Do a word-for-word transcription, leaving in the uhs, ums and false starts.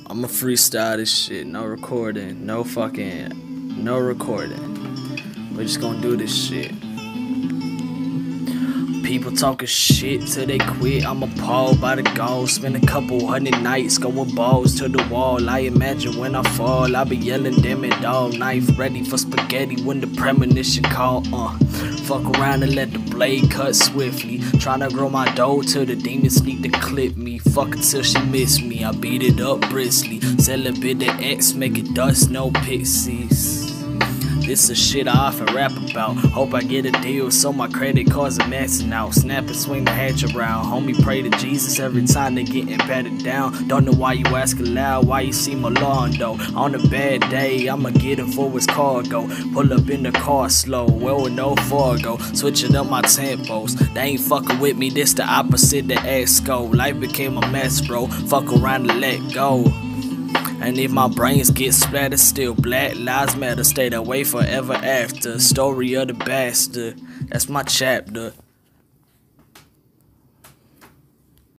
I'ma freestyle this shit, no recording, no fucking, no recording. We're just gonna do this shit. People talking shit till they quit. I'm appalled by the goal. Spend a couple hundred nights going balls to the wall. I imagine when I fall, I'll be yelling damn it all. Knife ready for spaghetti when the premonition call. Uh, fuck around and let the blade cut swiftly. Tryna grow my dough till the demons need to clip me. Fuck until she miss me. I beat it up briskly. Sell a bit of X, make it dust, no pixies. This is shit I often rap about. Hope I get a deal so my credit cards are maxing out. Snap and swing the hatch around. Homie pray to Jesus every time they getting patted down. Don't know why you ask aloud, why you seem alarmed though. On a bad day, I'ma get him for his cargo. Pull up in the car slow, well with no Fargo. Switching up my tempos. They ain't fucking with me, this the opposite to Esco. Life became a mess, bro. Fuck around and let go. And if my brains get splattered, still Black Lives Matter. Stayed away forever after. Story of the bastard. That's my chapter.